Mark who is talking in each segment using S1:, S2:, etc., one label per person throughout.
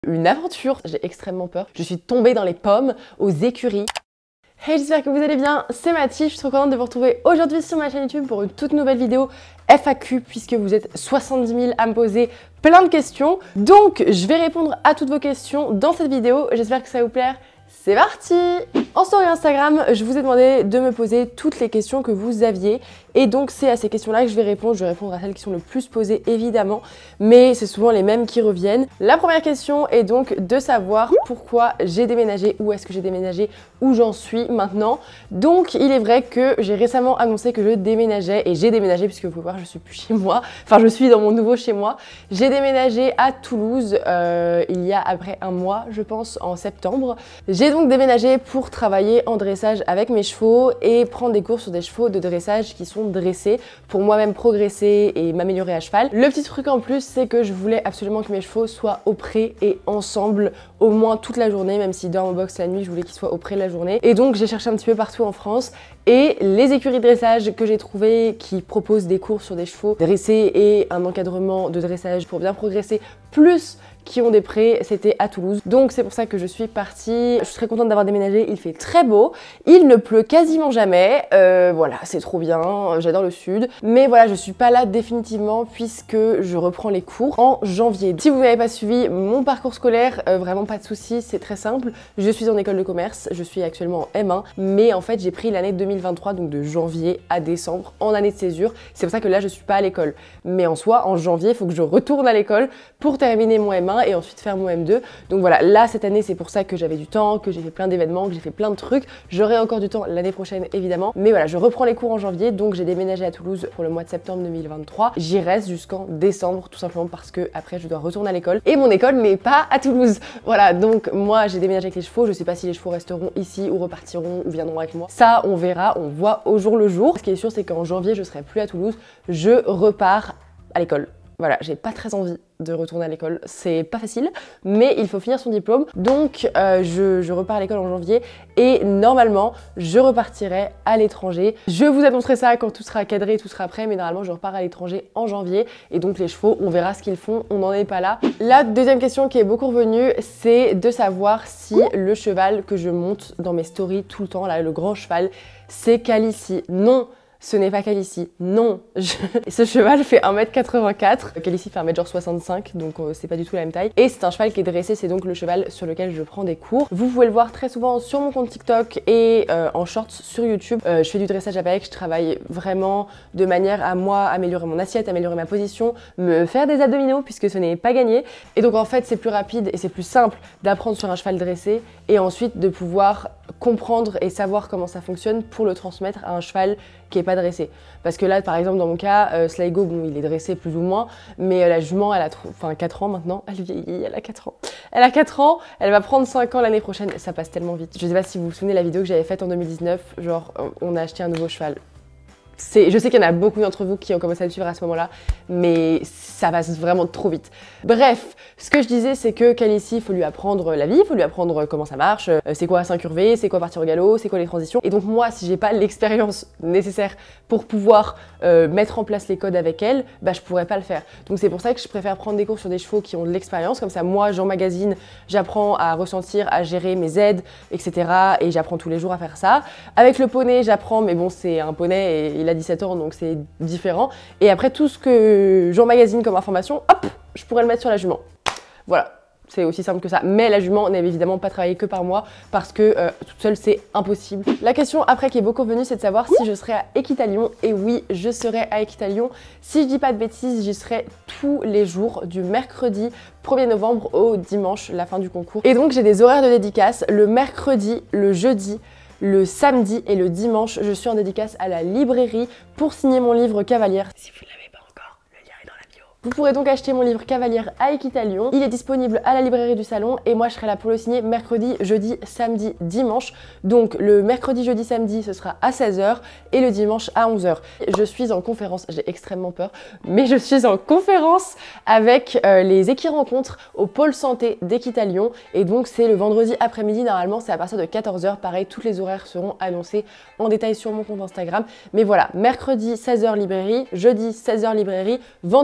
S1: Une aventure, j'ai extrêmement peur. Je suis tombée dans les pommes aux écuries. Hey, j'espère que vous allez bien, c'est Mathilde, je suis trop contente de vous retrouver aujourd'hui sur ma chaîne YouTube pour une toute nouvelle vidéo FAQ puisque vous êtes 70 000 à me poser plein de questions. Donc, je vais répondre à toutes vos questions dans cette vidéo, j'espère que ça va vous plaire. C'est parti! En story Instagram, je vous ai demandé de me poser toutes les questions que vous aviez et donc c'est à ces questions-là que je vais répondre. Je vais répondre à celles qui sont le plus posées évidemment, mais c'est souvent les mêmes qui reviennent. La première question est donc de savoir pourquoi j'ai déménagé, où est-ce que j'ai déménagé, où j'en suis maintenant. Donc il est vrai que j'ai récemment annoncé que je déménageais et j'ai déménagé puisque vous pouvez voir je suis plus chez moi, enfin je suis dans mon nouveau chez moi. J'ai déménagé à Toulouse il y a après un mois je pense, en septembre. J'ai donc déménagé pour travailler en dressage avec mes chevaux et prendre des cours sur des chevaux de dressage qui sont dressés pour moi-même progresser et m'améliorer à cheval. Le petit truc en plus, c'est que je voulais absolument que mes chevaux soient au pré et ensemble au moins toute la journée, même s'ils dorment au box la nuit, je voulais qu'ils soient au pré la journée. Et donc j'ai cherché un petit peu partout en France et les écuries de dressage que j'ai trouvées qui proposent des cours sur des chevaux dressés et un encadrement de dressage pour bien progresser, plus qui ont des prés, c'était à Toulouse. Donc c'est pour ça que je suis partie. Je suis très contente d'avoir déménagé, il fait très beau, il ne pleut quasiment jamais, voilà, c'est trop bien, j'adore le sud. Mais voilà, je suis pas là définitivement puisque je reprends les cours en janvier. Si vous n'avez pas suivi mon parcours scolaire, vraiment pas de soucis, c'est très simple. Je suis en école de commerce, je suis actuellement en M1, mais en fait j'ai pris l'année 2023, donc de janvier à décembre, en année de césure. C'est pour ça que là je suis pas à l'école. Mais en soi, en janvier, il faut que je retourne à l'école pour terminer mon M1 et ensuite faire mon M2. Donc voilà, là cette année c'est pour ça que j'avais du temps, que j'ai fait plein d'événements, que j'ai fait plein de trucs. J'aurai encore du temps l'année prochaine évidemment. Mais voilà, je reprends les cours en janvier, donc j'ai déménagé à Toulouse pour le mois de septembre 2023. J'y reste jusqu'en décembre tout simplement parce que après je dois retourner à l'école et mon école n'est pas à Toulouse. Voilà, donc moi j'ai déménagé avec les chevaux, je sais pas si les chevaux resteront ici ou repartiront ou viendront avec moi. Ça on verra, on voit au jour le jour. Ce qui est sûr c'est qu'en janvier je serai plus à Toulouse, je repars à l'école. Voilà, j'ai pas très envie de retourner à l'école, c'est pas facile, mais il faut finir son diplôme. Donc je repars à l'école en janvier et normalement je repartirai à l'étranger. Je vous annoncerai ça quand tout sera cadré, tout sera prêt, mais normalement je repars à l'étranger en janvier et donc les chevaux, on verra ce qu'ils font, on n'en est pas là. La deuxième question qui est beaucoup revenue, c'est de savoir si le cheval que je monte dans mes stories tout le temps, là le grand cheval, c'est Calici. Non! Ce n'est pas Calici, non. Ce cheval fait 1m84, Calici fait 1m65, donc c'est pas du tout la même taille. Et c'est un cheval qui est dressé, c'est donc le cheval sur lequel je prends des cours. Vous pouvez le voir très souvent sur mon compte TikTok et en shorts sur YouTube. Je fais du dressage avec, je travaille vraiment de manière à moi améliorer mon assiette, améliorer ma position, me faire des abdominaux puisque ce n'est pas gagné. Et donc en fait c'est plus rapide et c'est plus simple d'apprendre sur un cheval dressé et ensuite de pouvoir comprendre et savoir comment ça fonctionne pour le transmettre à un cheval qui est pas dressé. Parce que là, par exemple, dans mon cas, Sligo, bon, il est dressé plus ou moins, mais la jument, elle a 4 ans maintenant, elle vieillit, elle a 4 ans. Elle a 4 ans, elle va prendre 5 ans l'année prochaine, ça passe tellement vite. Je sais pas si vous vous souvenez de la vidéo que j'avais faite en 2019, genre, on a acheté un nouveau cheval. Je sais qu'il y en a beaucoup d'entre vous qui ont commencé à le suivre à ce moment-là, mais ça passe vraiment trop vite. Bref, ce que je disais, c'est que Calici, il faut lui apprendre la vie, il faut lui apprendre comment ça marche, c'est quoi s'incurver, c'est quoi partir au galop, c'est quoi les transitions. Et donc moi, si j'ai pas l'expérience nécessaire pour pouvoir mettre en place les codes avec elle, bah je pourrais pas le faire. Donc c'est pour ça que je préfère prendre des cours sur des chevaux qui ont de l'expérience, comme ça moi j'emmagasine, j'apprends à ressentir, à gérer mes aides, etc. Et j'apprends tous les jours à faire ça. Avec le poney, j'apprends, mais bon c'est un poney et il a 17 ans donc c'est différent. Et après tout ce que j'emmagasine comme information, hop, je pourrais le mettre sur la jument. Voilà. C'est aussi simple que ça. Mais la jument n'est évidemment pas travaillée que par moi parce que toute seule, c'est impossible. La question après qui est beaucoup venue, c'est de savoir si je serai à Équitalion. Et oui, je serai à Équitalion. Si je dis pas de bêtises, j'y serai tous les jours du mercredi 1er novembre au dimanche, la fin du concours. Et donc, j'ai des horaires de dédicace. Le mercredi, le jeudi, le samedi et le dimanche, je suis en dédicace à la librairie pour signer mon livre Cavalière. Si vous ne l'avez pas encore, le lien est dans la bio. Vous pourrez donc acheter mon livre Cavalière à Équitalion. Il est disponible à la librairie du salon et moi je serai là pour le signer mercredi, jeudi, samedi, dimanche. Donc le mercredi, jeudi, samedi ce sera à 16 h et le dimanche à 11 h. Je suis en conférence, j'ai extrêmement peur, mais je suis en conférence avec les équirencontres au pôle santé d'Équitalion et donc c'est le vendredi après-midi, normalement c'est à partir de 14 h. Pareil, tous les horaires seront annoncés en détail sur mon compte Instagram. Mais voilà, mercredi 16 h librairie, jeudi 16 h librairie, vendredi 14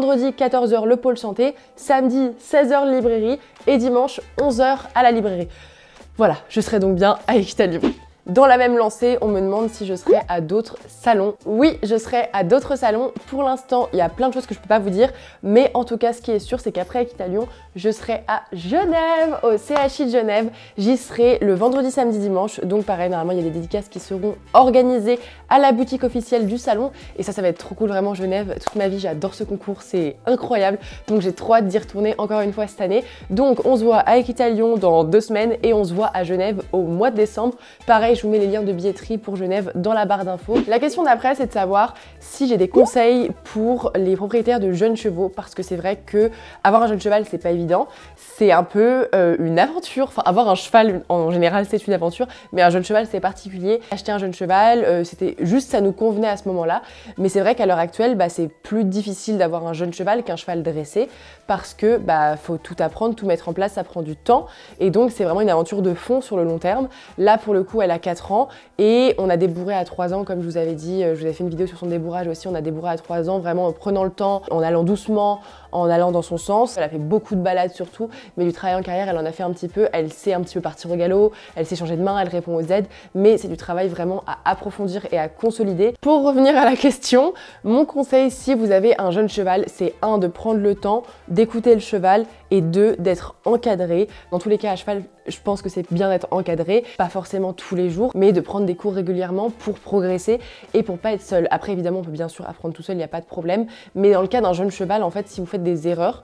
S1: 14 h le pôle santé, samedi 16 h librairie et dimanche 11 h à la librairie. Voilà, je serai donc bien à Equitalium. Dans la même lancée, on me demande si je serai à d'autres salons. Oui, je serai à d'autres salons. Pour l'instant, il y a plein de choses que je peux pas vous dire, mais en tout cas, ce qui est sûr, c'est qu'après Equitalium, je serai à Genève, au CHI de Genève. J'y serai le vendredi, samedi, dimanche. Donc pareil, normalement, il y a des dédicaces qui seront organisées à la boutique officielle du salon. Et ça va être trop cool, vraiment, Genève. Toute ma vie, j'adore ce concours, c'est incroyable. Donc j'ai trop hâte d'y retourner encore une fois cette année. Donc on se voit à Equitalium dans 2 semaines et on se voit à Genève au mois de décembre. Pareil, je vous mets les liens de billetterie pour Genève dans la barre d'infos. La question d'après, c'est de savoir si j'ai des conseils pour les propriétaires de jeunes chevaux, parce que c'est vrai que avoir un jeune cheval, c'est pas évident. C'est un peu une aventure. Enfin, avoir un cheval, en général, c'est une aventure, mais un jeune cheval, c'est particulier. Acheter un jeune cheval, c'était juste, ça nous convenait à ce moment-là. Mais c'est vrai qu'à l'heure actuelle, c'est plus difficile d'avoir un jeune cheval qu'un cheval dressé, parce que faut tout apprendre, tout mettre en place, ça prend du temps. Et donc, c'est vraiment une aventure de fond sur le long terme. Là, pour le coup, elle a 4 ans et on a débourré à 3 ans, comme je vous avais dit. Je vous avais fait une vidéo sur son débourrage aussi. On a débourré à 3 ans, vraiment en prenant le temps, en allant doucement, en allant dans son sens. Elle a fait beaucoup de balades surtout, mais du travail en carrière, elle en a fait un petit peu. Elle sait un petit peu partir au galop, elle sait changer de main, elle répond aux aides, mais c'est du travail vraiment à approfondir et à consolider. Pour revenir à la question, mon conseil si vous avez un jeune cheval, c'est 1, de prendre le temps d'écouter le cheval et 2, d'être encadré. Dans tous les cas, à cheval, je pense que c'est bien d'être encadré, pas forcément tous les jours, mais de prendre des cours régulièrement pour progresser et pour pas être seul. Après, évidemment, on peut bien sûr apprendre tout seul, il n'y a pas de problème, mais dans le cas d'un jeune cheval, en fait, si vous faites des erreurs,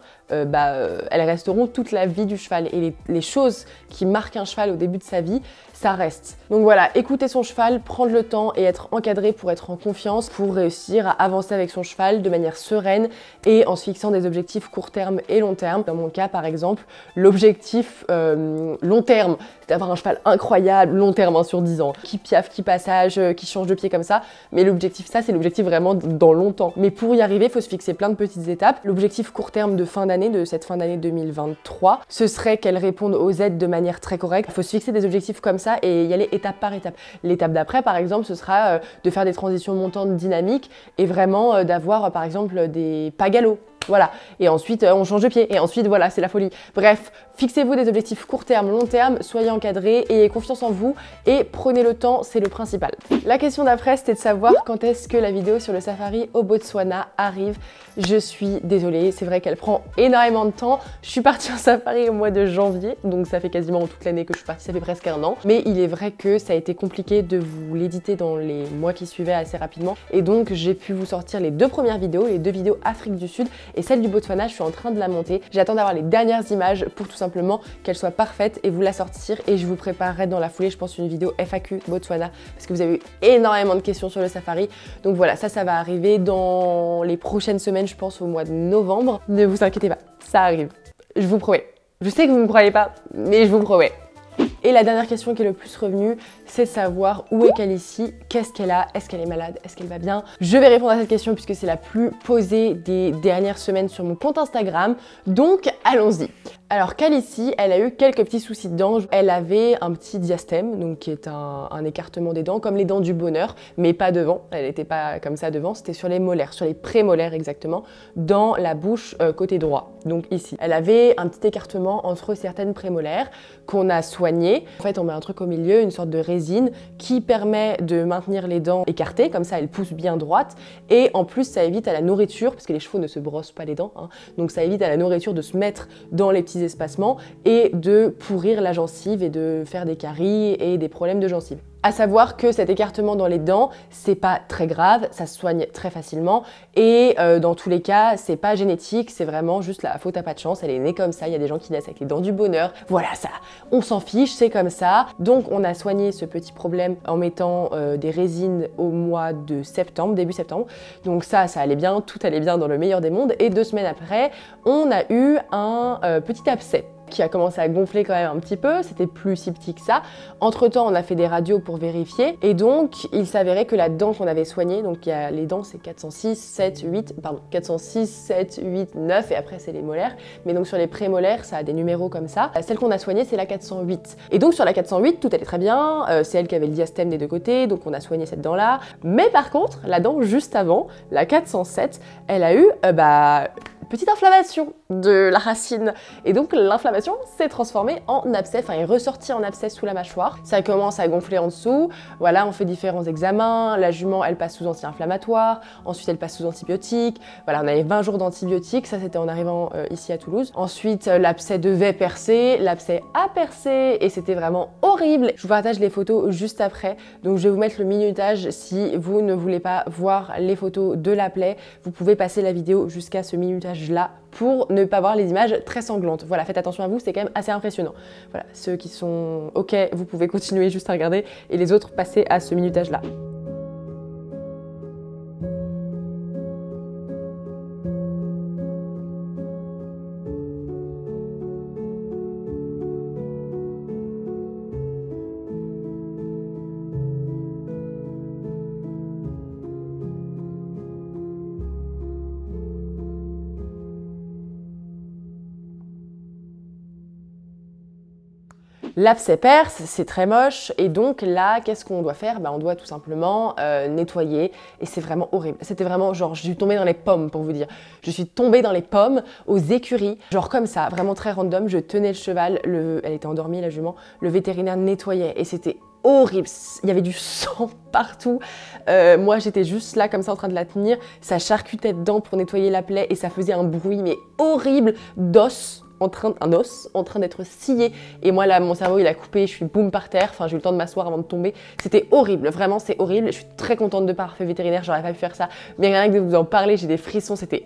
S1: elles resteront toute la vie du cheval. Et les choses qui marquent un cheval au début de sa vie, ça reste. Donc voilà, écouter son cheval, prendre le temps et être encadré pour être en confiance, pour réussir à avancer avec son cheval de manière sereine et en se fixant des objectifs court terme et long terme. Dans mon cas, par exemple, l'objectif long terme, c'est d'avoir un cheval incroyable, long terme, sur 10 ans, qui piaffe, qui passage, qui change de pied comme ça. Mais l'objectif, ça, c'est l'objectif vraiment dans longtemps. Mais pour y arriver, il faut se fixer plein de petites étapes. L'objectif court terme de fin d'année, de cette fin d'année 2023, ce serait qu'elle réponde aux aides de manière très correcte. Il faut se fixer des objectifs comme ça et y aller étape par étape. L'étape d'après, par exemple, ce sera de faire des transitions montantes dynamiques et vraiment d'avoir, par exemple, des pas galops. Voilà, et ensuite on change de pied, et ensuite voilà, c'est la folie. Bref, fixez-vous des objectifs court terme, long terme, soyez encadrés, ayez confiance en vous et prenez le temps, c'est le principal. La question d'après, c'était de savoir quand est-ce que la vidéo sur le safari au Botswana arrive. Je suis désolée, c'est vrai qu'elle prend énormément de temps. Je suis partie en safari au mois de janvier, donc ça fait quasiment toute l'année que je suis partie, ça fait presque 1 an. Mais il est vrai que ça a été compliqué de vous l'éditer dans les mois qui suivaient assez rapidement. Et donc j'ai pu vous sortir les 2 premières vidéos, les 2 vidéos Afrique du Sud et celle du Botswana, je suis en train de la monter. J'attends d'avoir les dernières images pour tout simplement qu'elle soit parfaite et vous la sortir. Et je vous préparerai dans la foulée, je pense, une vidéo FAQ Botswana parce que vous avez eu énormément de questions sur le safari. Donc voilà, ça va arriver dans les prochaines semaines, je pense au mois de novembre. Ne vous inquiétez pas, ça arrive. Je vous promets. Je sais que vous ne me croyez pas, mais je vous promets. Et la dernière question qui est le plus revenue, c'est de savoir où est Calici, qu'est-ce qu'elle a, est-ce qu'elle est malade, est-ce qu'elle va bien. Je vais répondre à cette question puisque c'est la plus posée des dernières semaines sur mon compte Instagram, donc allons-y. Alors Calici, elle a eu quelques petits soucis de dents. Elle avait un petit diastème, donc qui est un écartement des dents, comme les dents du bonheur, mais pas devant. Elle n'était pas comme ça devant, c'était sur les molaires, sur les prémolaires exactement, dans la bouche côté droit, donc ici. Elle avait un petit écartement entre certaines prémolaires qu'on a soigné. En fait, on met un truc au milieu, une sorte de résine qui permet de maintenir les dents écartées, comme ça elles poussent bien droites. Et en plus, ça évite à la nourriture, parce que les chevaux ne se brossent pas les dents, hein, donc ça évite à la nourriture de se mettre dans les petits espacements et de pourrir la gencive et de faire des caries et des problèmes de gencive. À savoir que cet écartement dans les dents, c'est pas très grave, ça se soigne très facilement et dans tous les cas, c'est pas génétique, c'est vraiment juste la faute à pas de chance, elle est née comme ça, il y a des gens qui naissent avec les dents du bonheur, voilà ça, on s'en fiche, c'est comme ça. Donc on a soigné ce petit problème en mettant des résines au mois de septembre, début septembre, donc ça allait bien, tout allait bien dans le meilleur des mondes et 2 semaines après, on a eu un petit abcès qui a commencé à gonfler quand même un petit peu, c'était plus si petit que ça. Entre temps, on a fait des radios pour vérifier et donc il s'avérait que la dent qu'on avait soignée, donc il y a les dents c'est 406, 7, 8, pardon, 406, 7, 8, 9 et après c'est les molaires, mais donc sur les prémolaires ça a des numéros comme ça. Celle qu'on a soignée c'est la 408 et donc sur la 408 tout allait très bien, c'est elle qui avait le diastème des 2 côtés, donc on a soigné cette dent là, mais par contre la dent juste avant, la 407, elle a eu petite inflammation de la racine. Et donc l'inflammation s'est transformée en abcès, enfin est ressortie en abcès sous la mâchoire. Ça commence à gonfler en dessous. Voilà, on fait différents examens. La jument, elle passe sous anti-inflammatoire. Ensuite, elle passe sous antibiotiques. Voilà, on avait 20 jours d'antibiotiques. Ça, c'était en arrivant ici à Toulouse. Ensuite, l'abcès devait percer. L'abcès a percé et c'était vraiment horrible. Je vous partage les photos juste après. Donc, je vais vous mettre le minutage. Si vous ne voulez pas voir les photos de la plaie, vous pouvez passer la vidéo jusqu'à ce minutage-là pour ne pas voir les images très sanglantes. Voilà, faites attention à vous, c'est quand même assez impressionnant. Voilà, ceux qui sont OK, vous pouvez continuer juste à regarder et les autres, passez à ce minutage-là. L'abcès perce, c'est très moche et donc là, qu'est-ce qu'on doit faire? On doit tout simplement nettoyer et c'est vraiment horrible. C'était vraiment genre, je suis tombée dans les pommes pour vous dire. Je suis tombée dans les pommes aux écuries, genre comme ça, vraiment très random. Je tenais le cheval, elle était endormie la jument, le vétérinaire nettoyait et c'était horrible, il y avait du sang partout. Moi j'étais juste là comme ça en train de la tenir, ça charcutait dedans pour nettoyer la plaie et ça faisait un bruit mais horrible d'os. Un os en train d'être scié et moi là mon cerveau il a coupé, je suis boum par terre, enfin j'ai eu le temps de m'asseoir avant de tomber, c'était horrible, vraiment c'est horrible, je suis très contente de pas avoir fait vétérinaire, j'aurais pas pu faire ça, mais rien que de vous en parler j'ai des frissons, c'était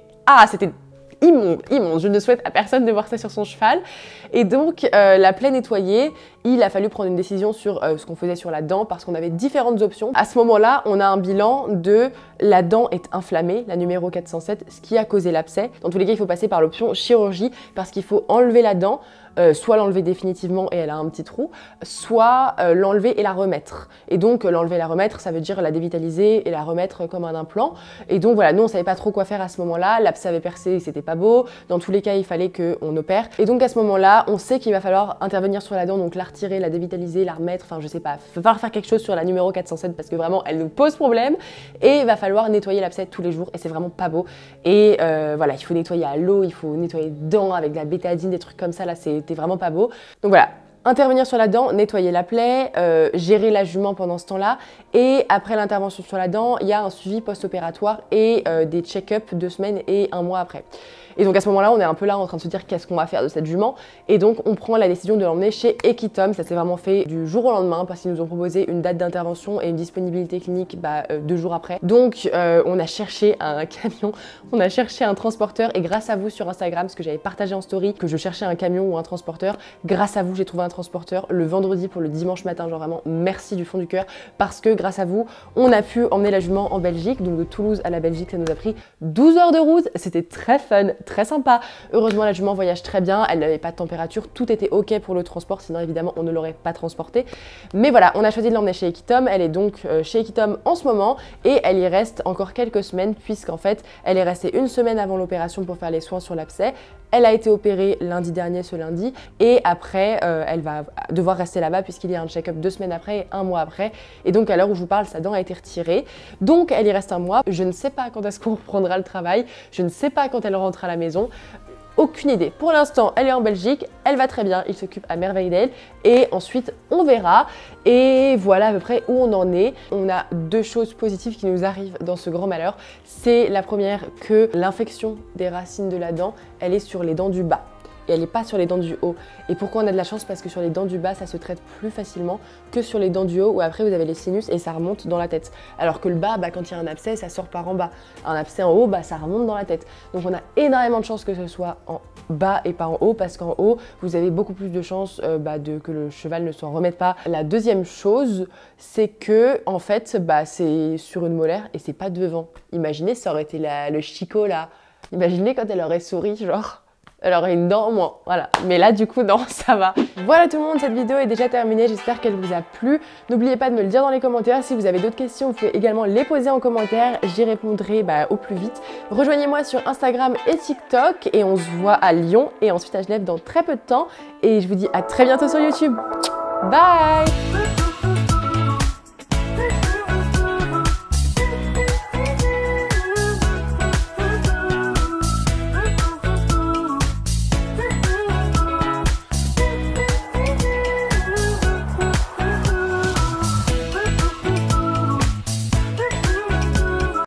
S1: immonde, immonde. Je ne souhaite à personne de voir ça sur son cheval. Et donc, la plaie nettoyée, il a fallu prendre une décision sur ce qu'on faisait sur la dent parce qu'on avait différentes options. À ce moment-là, on a un bilan de la dent est inflammée, la numéro 407, ce qui a causé l'abcès. Dans tous les cas, il faut passer par l'option chirurgie parce qu'il faut enlever la dent, soit l'enlever définitivement et elle a un petit trou, soit l'enlever et la remettre. Et donc, l'enlever et la remettre, ça veut dire la dévitaliser et la remettre comme un implant. Et donc, voilà, nous, on savait pas trop quoi faire à ce moment-là. L'abcès avait percé, c'était pas beau. Dans tous les cas, il fallait qu'on opère. Et donc, à ce moment-là, on sait qu'il va falloir intervenir sur la dent, donc la retirer, la dévitaliser, la remettre, enfin, je sais pas, il va falloir faire quelque chose sur la numéro 407 parce que vraiment, elle nous pose problème. Et il va falloir nettoyer l'abcès tous les jours et c'est vraiment pas beau. Et voilà, il faut nettoyer à l'eau, il faut nettoyer dedans avec de la bétadine, des trucs comme ça, là, c'était vraiment pas beau. Donc voilà. Intervenir sur la dent, nettoyer la plaie, gérer la jument pendant ce temps-là. Et après l'intervention sur la dent, il y a un suivi post-opératoire et des check-up 2 semaines et 1 mois après. Et donc à ce moment-là, on est un peu là en train de se dire qu'est-ce qu'on va faire de cette jument. Et donc on prend la décision de l'emmener chez Equitom. Ça s'est vraiment fait du jour au lendemain parce qu'ils nous ont proposé une date d'intervention et une disponibilité clinique 2 jours après. Donc on a cherché un camion, on a cherché un transporteur et grâce à vous sur Instagram, parce que j'avais partagé en story que je cherchais un camion ou un transporteur, grâce à vous j'ai trouvé un transporteur le vendredi pour le dimanche matin. Genre vraiment merci du fond du cœur parce que grâce à vous, on a pu emmener la jument en Belgique. Donc de Toulouse à la Belgique, ça nous a pris 12 heures de route. C'était très fun, très sympa. Heureusement, la jument voyage très bien, elle n'avait pas de température, tout était ok pour le transport, sinon évidemment on ne l'aurait pas transporté. Mais voilà, on a choisi de l'emmener chez Equitom, elle est donc chez Equitom en ce moment et elle y reste encore quelques semaines puisqu'en fait, elle est restée 1 semaine avant l'opération pour faire les soins sur l'abcès. Elle a été opérée lundi dernier, ce lundi, et après, elle va devoir rester là-bas puisqu'il y a un check-up 2 semaines après et 1 mois après. Et donc, à l'heure où je vous parle, sa dent a été retirée. Donc, elle y reste 1 mois. Je ne sais pas quand est-ce qu'on reprendra le travail. Je ne sais pas quand elle rentre à la maison. Aucune idée. Pour l'instant, elle est en Belgique, elle va très bien, il s'occupe à merveille d'elle et ensuite on verra. Et voilà à peu près où on en est. On a 2 choses positives qui nous arrivent dans ce grand malheur. C'est la première que l'infection des racines de la dent, elle est sur les dents du bas. Et elle n'est pas sur les dents du haut. Et pourquoi on a de la chance? Parce que sur les dents du bas, ça se traite plus facilement que sur les dents du haut où après vous avez les sinus et ça remonte dans la tête. Alors que le bas, quand il y a un abcès, ça sort par en bas. Un abcès en haut, ça remonte dans la tête. Donc on a énormément de chance que ce soit en bas et pas en haut parce qu'en haut, vous avez beaucoup plus de chances que le cheval ne s'en remette pas. La deuxième chose, c'est que en fait, c'est sur une molaire et c'est pas devant. Imaginez, ça aurait été le chicot là. Imaginez quand elle aurait souri, genre... Elle aurait une dent en moins, voilà. Mais là, du coup, non, ça va. Voilà tout le monde, cette vidéo est déjà terminée. J'espère qu'elle vous a plu. N'oubliez pas de me le dire dans les commentaires. Si vous avez d'autres questions, vous pouvez également les poser en commentaire. J'y répondrai au plus vite. Rejoignez-moi sur Instagram et TikTok. Et on se voit à Lyon et ensuite à Genève dans très peu de temps. Et je vous dis à très bientôt sur YouTube. Bye!